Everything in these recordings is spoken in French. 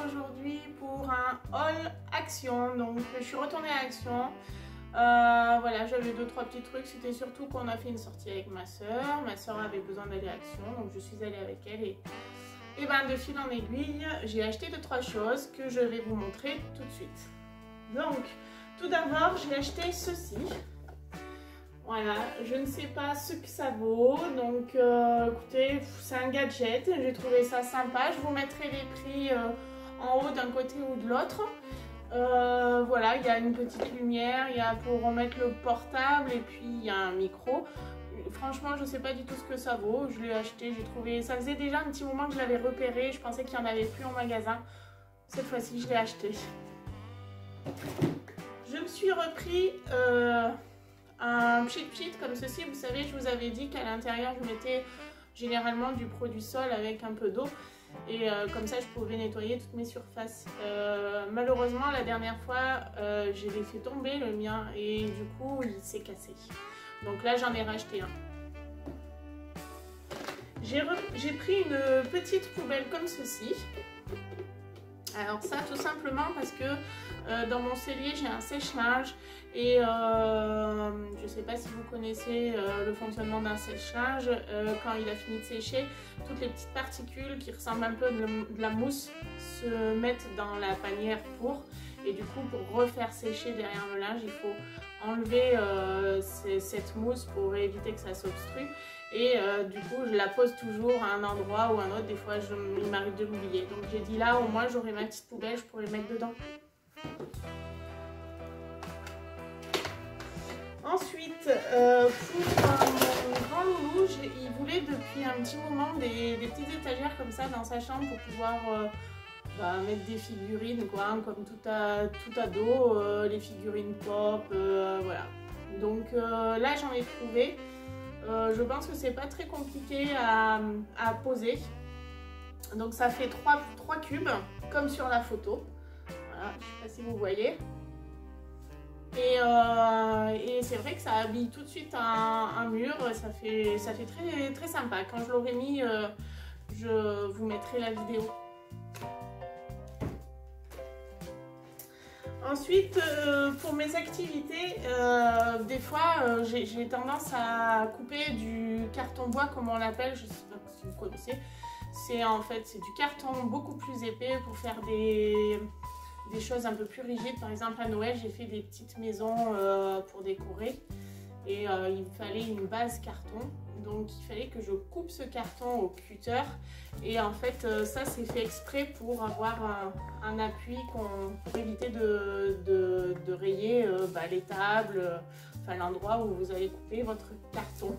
aujourd'hui pour un haul Action. Donc je suis retournée à Action. Voilà, j'avais 2-3 petits trucs. C'était surtout qu'on a fait une sortie avec ma soeur. Ma soeur avait besoin d'aller à Action, donc je suis allée avec elle et ben de fil en aiguille, j'ai acheté 2-3 choses que je vais vous montrer tout de suite. Donc, tout d'abord, j'ai acheté ceci. Voilà, je ne sais pas ce que ça vaut, donc écoutez, c'est un gadget, j'ai trouvé ça sympa. Je vous mettrai les prix en haut d'un côté ou de l'autre. Voilà, il y a une petite lumière, il y a pour remettre le portable et puis il y a un micro. Franchement, je ne sais pas du tout ce que ça vaut. Je l'ai acheté, j'ai trouvé... Ça faisait déjà un petit moment que je l'avais repéré. Je pensais qu'il n'y en avait plus en magasin. Cette fois-ci, je l'ai acheté. Je me suis repris un pchit comme ceci. Vous savez, je vous avais dit qu'à l'intérieur, je mettais généralement du produit sol avec un peu d'eau. Et comme ça, je pouvais nettoyer toutes mes surfaces. Malheureusement, la dernière fois, j'ai laissé tomber le mien et du coup, il s'est cassé. Donc là, j'en ai racheté un. J'ai pris une petite poubelle comme ceci. Alors ça, tout simplement parce que dans mon cellier, j'ai un sèche-linge. Et je ne sais pas si vous connaissez le fonctionnement d'un sèche-linge. Quand il a fini de sécher, toutes les petites particules qui ressemblent un peu de la mousse se mettent dans la panière pour. Et du coup, pour refaire sécher derrière le linge, il faut enlever cette mousse pour éviter que ça s'obstrue. Et du coup, je la pose toujours à un endroit ou à un autre. Des fois, il m'arrive de l'oublier. Donc j'ai dit là, au moins, j'aurai ma petite poubelle, je pourrai mettre dedans. Ensuite, pour mon grand loulou, il voulait depuis un petit moment des petites étagères comme ça dans sa chambre pour pouvoir... mettre des figurines quoi, comme tout ado, les figurines pop, voilà. Donc là j'en ai trouvé. Je pense que c'est pas très compliqué à poser. Donc ça fait 3 cubes comme sur la photo. Voilà, je sais pas si vous voyez. Et c'est vrai que ça habille tout de suite un mur. Ça fait très, très sympa. Quand je l'aurai mis, je vous mettrai la vidéo. Ensuite, pour mes activités, des fois j'ai tendance à couper du carton bois comme on l'appelle, je ne sais pas si vous connaissez. C'est du carton beaucoup plus épais pour faire des choses un peu plus rigides. Par exemple à Noël, j'ai fait des petites maisons pour décorer et il me fallait une base carton. Donc il fallait que je coupe ce carton au cutter et en fait ça c'est fait exprès pour avoir un appui pour éviter de rayer les tables, enfin l'endroit où vous allez couper votre carton.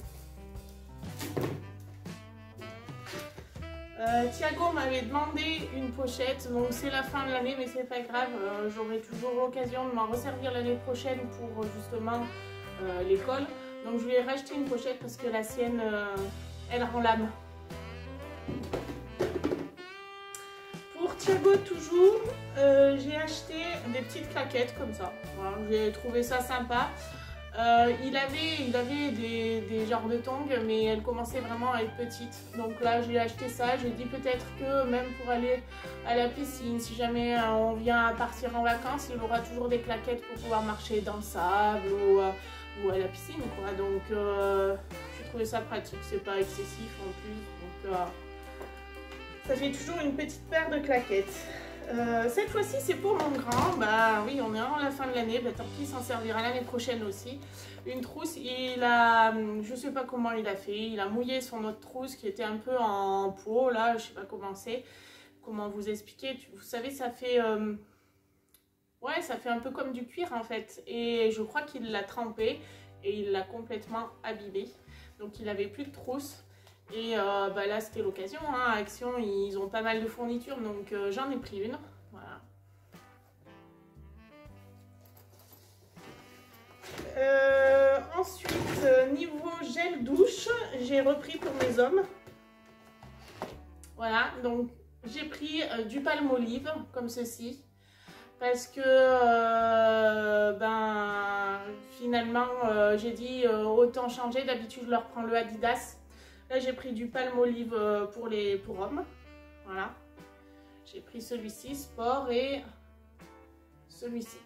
Thiago m'avait demandé une pochette, donc c'est la fin de l'année mais c'est pas grave, j'aurai toujours l'occasion de m'en resservir l'année prochaine pour justement l'école. Donc je lui ai racheté une pochette parce que la sienne, elle rend l'âme. Pour Thiago toujours, j'ai acheté des petites claquettes comme ça. Voilà, j'ai trouvé ça sympa. Il avait des genres de tongs, mais elles commençaient vraiment à être petites. Donc là j'ai acheté ça. J'ai dit peut-être que même pour aller à la piscine, si jamais on vient à partir en vacances, il aura toujours des claquettes pour pouvoir marcher dans le sable ou à la piscine quoi. Donc j'ai trouvé ça pratique, c'est pas excessif en plus, donc ça fait toujours une petite paire de claquettes. Cette fois-ci c'est pour mon grand, bah oui on est à la fin de l'année, bah tant pis, il s'en servira l'année prochaine aussi. Une trousse, je sais pas comment il a fait, il a mouillé son autre trousse qui était un peu en peau là, je sais pas comment vous expliquer, vous savez ça fait... ouais, ça fait un peu comme du cuir en fait. Et je crois qu'il l'a trempé et il l'a complètement abîmé. Donc il avait plus de trousse. Et là c'était l'occasion. Hein. À Action, ils ont pas mal de fournitures. Donc j'en ai pris une. Voilà. Ensuite, niveau gel douche, j'ai repris pour mes hommes. Voilà, donc j'ai pris du Palmolive comme ceci. Parce que finalement j'ai dit autant changer, d'habitude je leur prends le Adidas. Là j'ai pris du Palmolive pour hommes. Voilà. J'ai pris celui-ci, Sport, et celui-ci.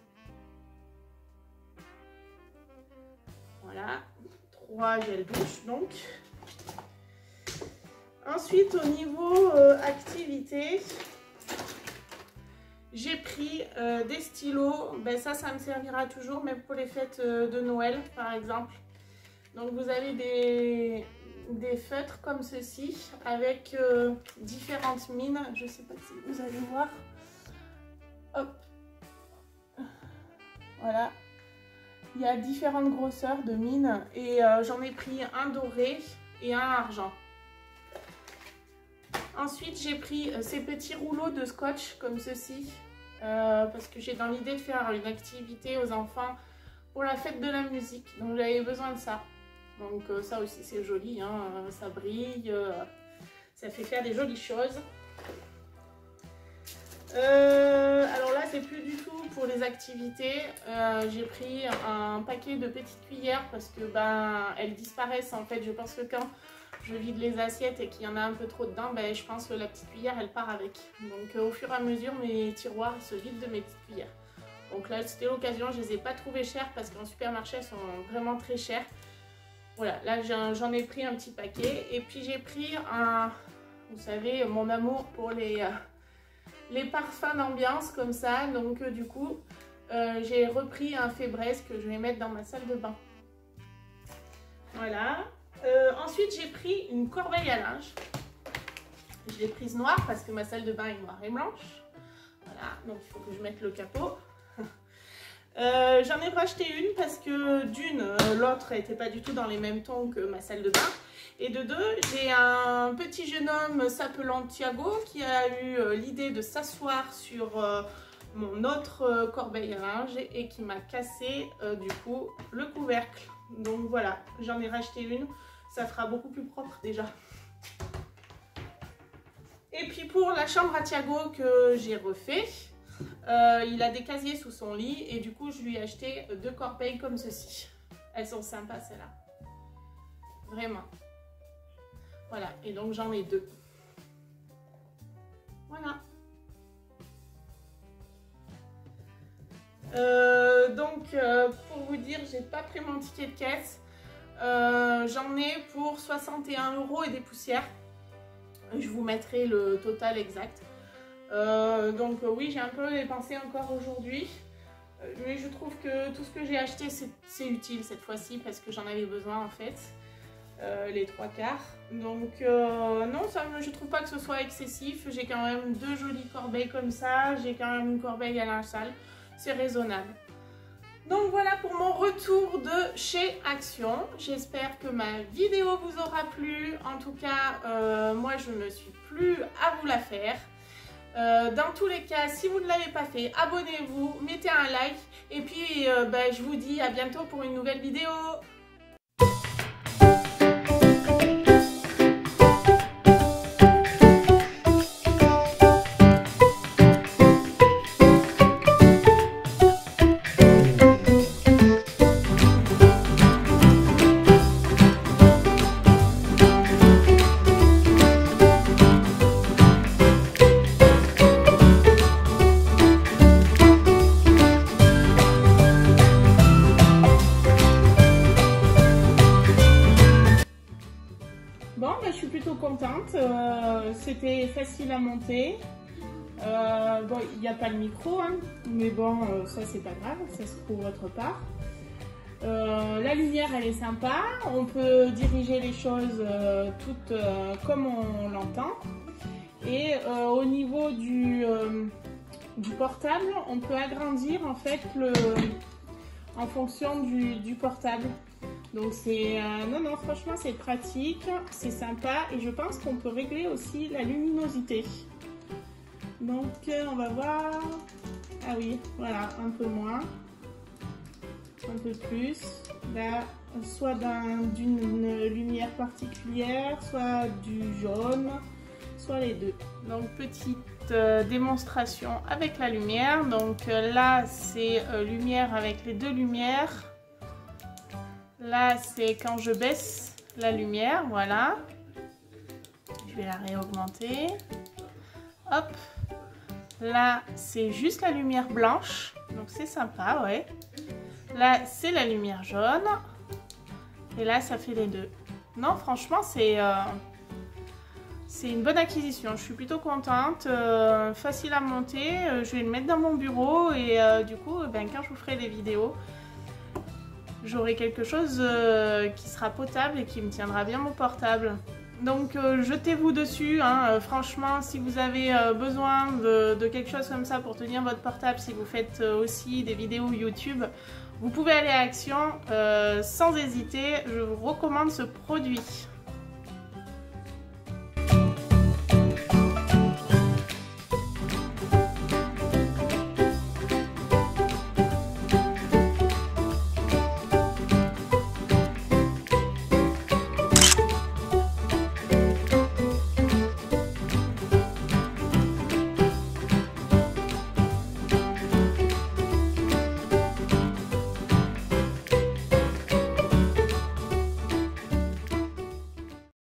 Voilà, 3 gels douche donc. Ensuite, au niveau activité, j'ai pris des stylos. Ben, ça me servira toujours, même pour les fêtes de Noël, par exemple. Donc, vous avez des feutres comme ceci, avec différentes mines. Je ne sais pas si vous allez voir. Hop. Voilà. Il y a différentes grosseurs de mines et j'en ai pris un doré et un argent. Ensuite, j'ai pris ces petits rouleaux de scotch comme ceci parce que j'ai dans l'idée de faire une activité aux enfants pour la fête de la musique. Donc, j'avais besoin de ça. Donc, ça aussi, c'est joli, hein, ça brille, ça fait faire des jolies choses. Alors là, c'est plus du tout pour les activités. J'ai pris un paquet de petites cuillères parce que ben elles disparaissent en fait. Je pense que quand je vide les assiettes et qu'il y en a un peu trop dedans, ben, je pense que la petite cuillère elle part avec. Donc au fur et à mesure, mes tiroirs se vident de mes petites cuillères. Donc là, c'était l'occasion. Je les ai pas trouvées chères parce qu'en supermarché, elles sont vraiment très chères. Voilà, là j'en ai pris un petit paquet. Et puis j'ai pris vous savez, mon amour pour les parfums d'ambiance comme ça. Donc du coup, j'ai repris un Febreze que je vais mettre dans ma salle de bain. Voilà. Ensuite, j'ai pris une corbeille à linge. Je l'ai prise noire parce que ma salle de bain est noire et blanche. Voilà, donc il faut que je mette le capot. J'en ai racheté une parce que d'une, l'autre n'était pas du tout dans les mêmes tons que ma salle de bain. Et de deux, j'ai un petit jeune homme s'appelant Thiago qui a eu l'idée de s'asseoir sur mon autre corbeille à linge et qui m'a cassé du coup le couvercle. Donc voilà, j'en ai racheté une, ça fera beaucoup plus propre déjà. Et puis pour la chambre à Thiago que j'ai refait, il a des casiers sous son lit et du coup je lui ai acheté 2 corbeilles comme ceci. Elles sont sympas celles-là, vraiment. Voilà, et donc j'en ai 2. Voilà. Pour vous dire, j'ai pas pris mon ticket de caisse. J'en ai pour 61 € et des poussières. Je vous mettrai le total exact. Oui, j'ai un peu dépensé encore aujourd'hui. Mais je trouve que tout ce que j'ai acheté, c'est utile cette fois-ci parce que j'en avais besoin en fait. Les 3/4. Donc non, je trouve pas que ce soit excessif. J'ai quand même 2 jolies corbeilles comme ça. J'ai quand même une corbeille à linge sale. C'est raisonnable. Donc voilà pour mon retour de chez Action. J'espère que ma vidéo vous aura plu. En tout cas, moi je ne suis plus à vous la faire. Dans tous les cas, si vous ne l'avez pas fait, abonnez-vous, mettez un like. Et puis je vous dis à bientôt pour une nouvelle vidéo. Je suis plutôt contente, c'était facile à monter. Bon, il n'y a pas le micro, hein, mais bon, ça c'est pas grave, ça se trouve autre part. La lumière elle est sympa, on peut diriger les choses toutes comme on l'entend. Et au niveau du portable, on peut agrandir en fait en fonction du portable. Donc c'est non franchement c'est pratique, c'est sympa et je pense qu'on peut régler aussi la luminosité. Donc on va voir. Ah oui, voilà, un peu moins, un peu plus. Là, soit d'une lumière particulière, soit du jaune, soit les deux. Donc petite démonstration avec la lumière. Donc là c'est lumière avec les 2 lumières. Là, c'est quand je baisse la lumière, voilà. Je vais la réaugmenter. Hop. Là, c'est juste la lumière blanche. Donc c'est sympa, ouais. Là, c'est la lumière jaune. Et là, ça fait les deux. Non, franchement, c'est une bonne acquisition. Je suis plutôt contente. Facile à monter. Je vais le mettre dans mon bureau. Et du coup, ben, quand je vous ferai des vidéos, j'aurai quelque chose qui sera potable et qui me tiendra bien mon portable. Donc jetez-vous dessus, hein. Franchement, si vous avez besoin de quelque chose comme ça pour tenir votre portable, si vous faites aussi des vidéos YouTube, vous pouvez aller à Action sans hésiter. Je vous recommande ce produit.